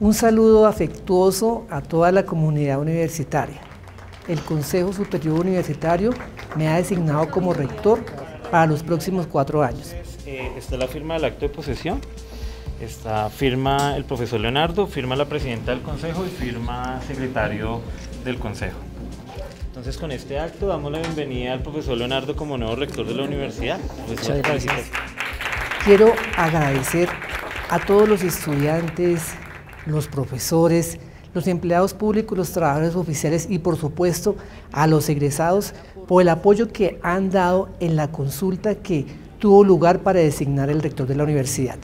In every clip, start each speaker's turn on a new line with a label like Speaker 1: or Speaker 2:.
Speaker 1: Un saludo afectuoso a toda la comunidad universitaria. El Consejo Superior Universitario me ha designado como rector para los próximos 4 años.
Speaker 2: Está la firma del acto de posesión, firma el profesor Leonardo, firma la presidenta del Consejo y firma secretario del Consejo. Entonces, con este acto damos la bienvenida al profesor Leonardo como nuevo rector de la universidad.
Speaker 1: Muchas gracias. Quiero agradecer a todos los estudiantes, los profesores, los empleados públicos, los trabajadores oficiales y por supuesto a los egresados por el apoyo que han dado en la consulta que tuvo lugar para designar el rector de la universidad.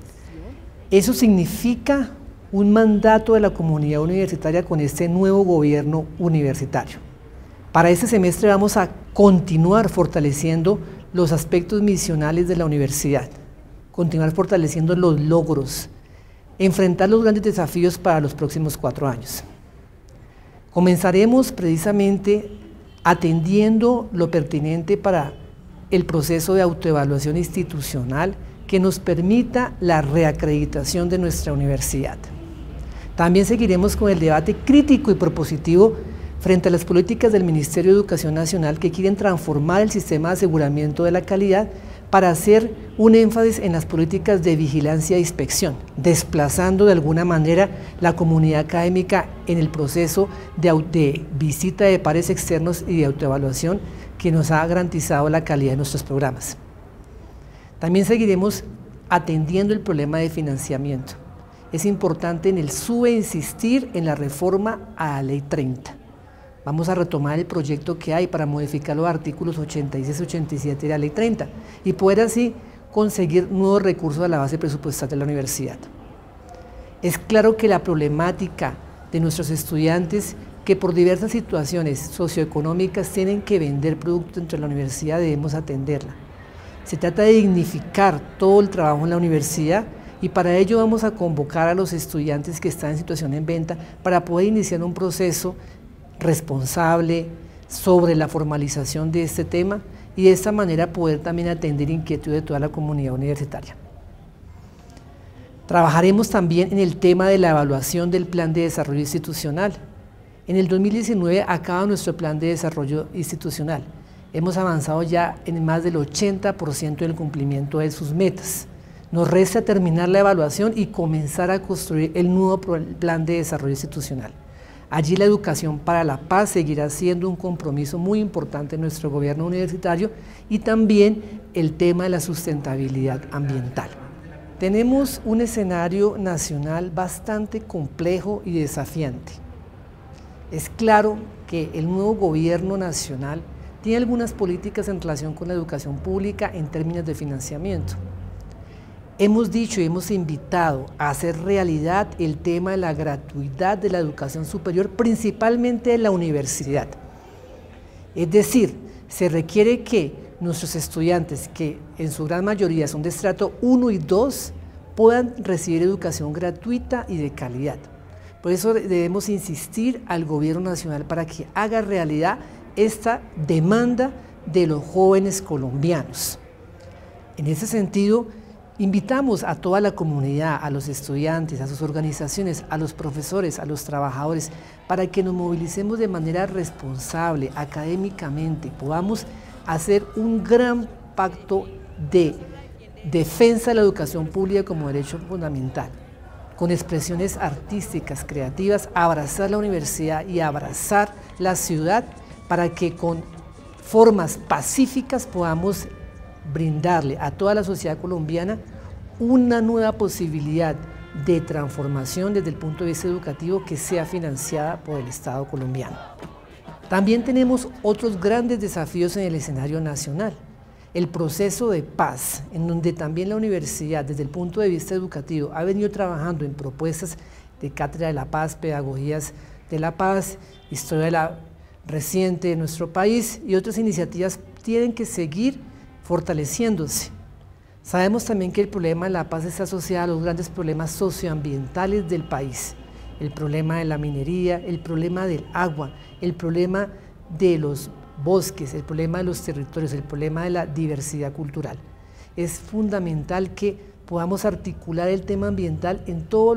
Speaker 1: Eso significa un mandato de la comunidad universitaria con este nuevo gobierno universitario. Para este semestre vamos a continuar fortaleciendo los aspectos misionales de la universidad, continuar fortaleciendo los logros, enfrentar los grandes desafíos para los próximos 4 años. Comenzaremos precisamente atendiendo lo pertinente para el proceso de autoevaluación institucional que nos permita la reacreditación de nuestra universidad. También seguiremos con el debate crítico y propositivo frente a las políticas del Ministerio de Educación Nacional que quieren transformar el sistema de aseguramiento de la calidad para hacer un énfasis en las políticas de vigilancia e inspección, desplazando de alguna manera la comunidad académica en el proceso de visita de pares externos y de autoevaluación que nos ha garantizado la calidad de nuestros programas. También seguiremos atendiendo el problema de financiamiento. Es importante en el SUBE insistir en la reforma a la Ley 30. Vamos a retomar el proyecto que hay para modificar los artículos 86 y 87 de la Ley 30 y poder así conseguir nuevos recursos a la base presupuestal de la universidad. Es claro que la problemática de nuestros estudiantes que por diversas situaciones socioeconómicas tienen que vender productos entre la universidad debemos atenderla. Se trata de dignificar todo el trabajo en la universidad y para ello vamos a convocar a los estudiantes que están en situación en venta para poder iniciar un proceso responsable sobre la formalización de este tema y de esta manera poder también atender inquietudes de toda la comunidad universitaria. Trabajaremos también en el tema de la evaluación del plan de desarrollo institucional. En el 2019 acaba nuestro plan de desarrollo institucional. Hemos avanzado ya en más del 80% del cumplimiento de sus metas. Nos resta terminar la evaluación y comenzar a construir el nuevo plan de desarrollo institucional. Allí la educación para la paz seguirá siendo un compromiso muy importante en nuestro gobierno universitario y también el tema de la sustentabilidad ambiental. Tenemos un escenario nacional bastante complejo y desafiante. Es claro que el nuevo gobierno nacional tiene algunas políticas en relación con la educación pública en términos de financiamiento. Hemos dicho y hemos invitado a hacer realidad el tema de la gratuidad de la educación superior, principalmente de la universidad. Es decir, se requiere que nuestros estudiantes, que en su gran mayoría son de estrato 1 y 2, puedan recibir educación gratuita y de calidad. Por eso debemos insistir al gobierno nacional para que haga realidad esta demanda de los jóvenes colombianos. En ese sentido, invitamos a toda la comunidad, a los estudiantes, a sus organizaciones, a los profesores, a los trabajadores, para que nos movilicemos de manera responsable, académicamente, podamos hacer un gran pacto de defensa de la educación pública como derecho fundamental, con expresiones artísticas, creativas, abrazar la universidad y abrazar la ciudad para que con formas pacíficas podamos brindarle a toda la sociedad colombiana una nueva posibilidad de transformación desde el punto de vista educativo que sea financiada por el Estado colombiano. También tenemos otros grandes desafíos en el escenario nacional. El proceso de paz, en donde también la universidad, desde el punto de vista educativo, ha venido trabajando en propuestas de cátedra de la paz, pedagogías de la paz, historia reciente de nuestro país y otras iniciativas tienen que seguir fortaleciéndose. Sabemos también que el problema de la paz está asociado a los grandes problemas socioambientales del país, el problema de la minería, el problema del agua, el problema de los bosques, el problema de los territorios, el problema de la diversidad cultural. Es fundamental que podamos articular el tema ambiental en todos los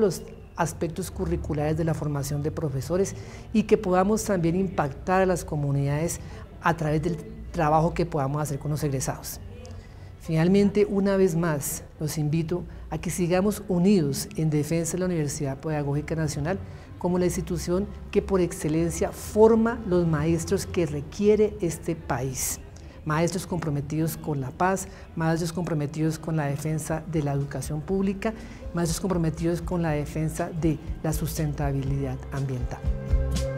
Speaker 1: aspectos curriculares de la formación de profesores y que podamos también impactar a las comunidades a través del trabajo que podamos hacer con los egresados. Finalmente, una vez más, los invito a que sigamos unidos en defensa de la Universidad Pedagógica Nacional como la institución que por excelencia forma los maestros que requiere este país. Maestros comprometidos con la paz, maestros comprometidos con la defensa de la educación pública, maestros comprometidos con la defensa de la sustentabilidad ambiental.